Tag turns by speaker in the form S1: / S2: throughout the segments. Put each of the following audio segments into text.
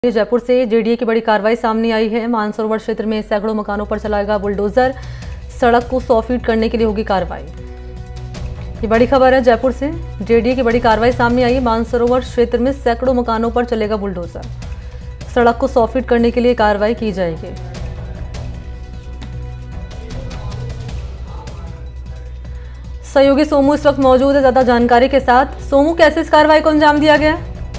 S1: जयपुर से जेडीए की बड़ी कार्रवाई सामने आई है। मानसरोवर क्षेत्र में सैकड़ों मकानों पर चलाएगा बुलडोजर। सड़क को 100 फीट करने के लिए होगी कार्रवाई। ये बड़ी खबर है जयपुर से। जेडीए की बड़ी कार्रवाई सामने आई है। मानसरोवर क्षेत्र में सैकड़ों मकानों पर चलेगा बुलडोजर। सड़क को 100 फीट करने के लिए कार्रवाई की जाएगी। सहयोगी सोमू इस वक्त मौजूद है ज्यादा जानकारी के साथ। सोमू, कैसे इस कार्रवाई को अंजाम दिया गया?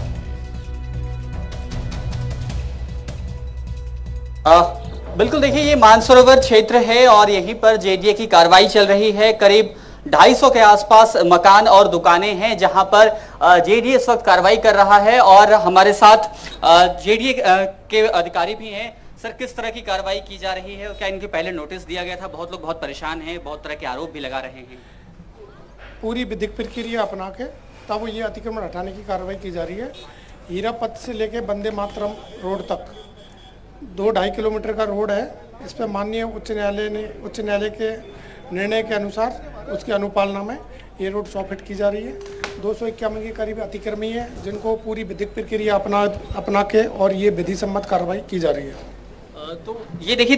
S2: बिल्कुल, देखिए ये मानसरोवर क्षेत्र है और यहीं पर जेडीए की कार्रवाई चल रही है। करीब 250 के आसपास मकान और दुकानें हैं जहां पर जेडीए इस वक्त कार्रवाई कर रहा है और हमारे साथ जेडीए के अधिकारी भी हैं। सर, किस तरह की कार्रवाई की जा रही है और क्या इनके पहले नोटिस दिया गया था? बहुत लोग बहुत परेशान हैं, बहुत तरह के आरोप भी लगा रहे हैं।
S3: पूरी विधिक प्रक्रिया अपना के तब ये अतिक्रमण हटाने की कार्रवाई की जा रही है। हीरापत से लेके वंदे मातरम रोड तक 2-2.5 किलोमीटर का रोड है। इस पर माननीय उच्च न्यायालय के निर्णय के अनुसार उसकी अनुपालना में ये रोड 100 फीट की जा रही है। 251 के करीब अतिक्रमी है जिनको पूरी विधिक प्रक्रिया अपना के और ये विधि सम्मत कार्रवाई की जा रही है।
S2: तो ये देखिए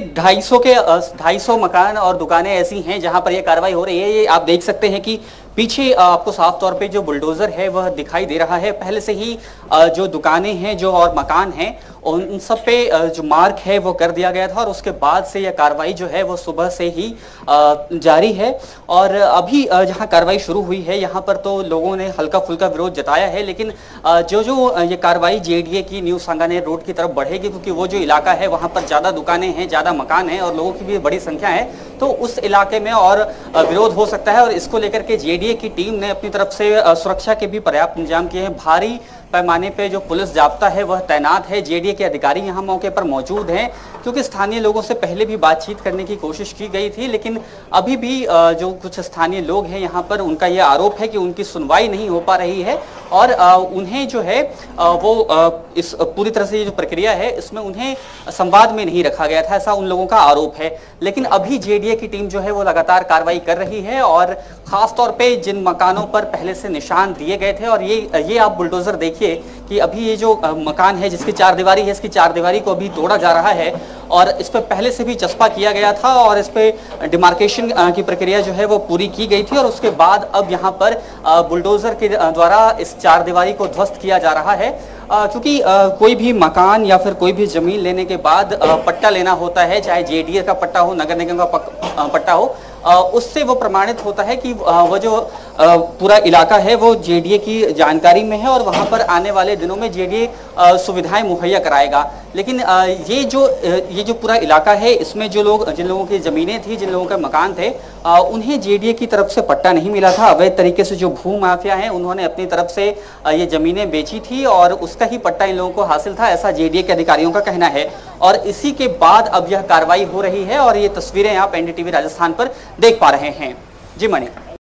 S2: 250 मकान और दुकानें ऐसी हैं जहां पर ये कार्रवाई हो रही है। ये आप देख सकते हैं कि पीछे आपको साफ तौर पे जो बुलडोजर है वह दिखाई दे रहा है। पहले से ही जो दुकानें हैं जो और मकान हैं उन सब पे जो मार्क है वो कर दिया गया था और उसके बाद से यह कार्रवाई जो है वो सुबह से ही जारी है। और अभी जहां कार्रवाई शुरू हुई है यहाँ पर तो लोगों ने हल्का फुल्का विरोध जताया है, लेकिन जो ये कार्रवाई जेडीए की न्यू सांगानेर रोड की तरफ बढ़ेगी क्योंकि वो जो इलाका है वहाँ पर ज़्यादा दुकानें हैं, ज़्यादा मकान हैं और लोगों की भी बड़ी संख्या है, तो उस इलाके में और विरोध हो सकता है। और इसको लेकर के जेडीए की टीम ने अपनी तरफ से सुरक्षा के भी पर्याप्त इंतजाम किए हैं। भारी पैमाने पे जो पुलिस जाब्ता है वह तैनात है। जेडीए के अधिकारी यहाँ मौके पर मौजूद हैं क्योंकि स्थानीय लोगों से पहले भी बातचीत करने की कोशिश की गई थी, लेकिन अभी भी जो कुछ स्थानीय लोग हैं यहाँ पर उनका यह आरोप है कि उनकी सुनवाई नहीं हो पा रही है और उन्हें जो है वो इस पूरी तरह से ये जो प्रक्रिया है इसमें उन्हें संवाद में नहीं रखा गया था, ऐसा उन लोगों का आरोप है। लेकिन अभी जेडीए की टीम जो है वो लगातार कार्रवाई कर रही है और खास तौर पे जिन मकानों पर पहले से निशान दिए गए थे और ये आप बुलडोजर देखिए कि अभी ये जो मकान है जिसकी 4 दीवारी है, इसकी 4 दीवारी को अभी तोड़ा जा रहा है और इस पर पहले से भी चस्पा किया गया था और इस पे डिमार्केशन की प्रक्रिया जो है वो पूरी की गई थी और उसके बाद अब यहाँ पर बुलडोजर के द्वारा इस 4 दीवारी को ध्वस्त किया जा रहा है। क्योंकि कोई भी मकान या फिर कोई भी जमीन लेने के बाद पट्टा लेना होता है, चाहे जेडीए का पट्टा हो, नगर निगम का पट्टा हो, उससे वो प्रमाणित होता है कि वो जो पूरा इलाका है वो जेडीए की जानकारी में है और वहाँ पर आने वाले दिनों में जेडीए सुविधाएं मुहैया कराएगा। लेकिन ये जो पूरा इलाका है इसमें जिन लोगों की ज़मीनें थी, जिन लोगों के मकान थे, उन्हें जेडीए की तरफ से पट्टा नहीं मिला था। अवैध तरीके से जो भू माफिया हैं उन्होंने अपनी तरफ से ये ज़मीनें बेची थी और उसका ही पट्टा इन लोगों को हासिल था, ऐसा जेडीए के अधिकारियों का कहना है। और इसी के बाद अब यह कार्रवाई हो रही है और ये तस्वीरें आप एनडीटीवी राजस्थान पर देख पा रहे हैं। जी मणि।